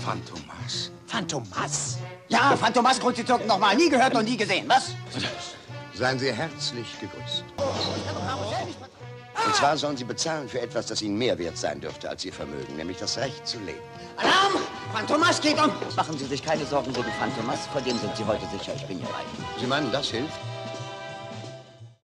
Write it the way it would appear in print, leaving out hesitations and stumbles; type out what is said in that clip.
Phantomas. Phantomas? Ja, Phantomas, Kruzizirken nochmal. Nie gehört und nie gesehen, was? Seien Sie herzlich gegrüßt. Und zwar sollen Sie bezahlen für etwas, das Ihnen mehr wert sein dürfte als Ihr Vermögen, nämlich das Recht zu leben. Alarm! Phantomas geht um! Machen Sie sich keine Sorgen wegen Phantomas, vor dem sind Sie heute sicher. Ich bin hier reich. Sie meinen, das hilft?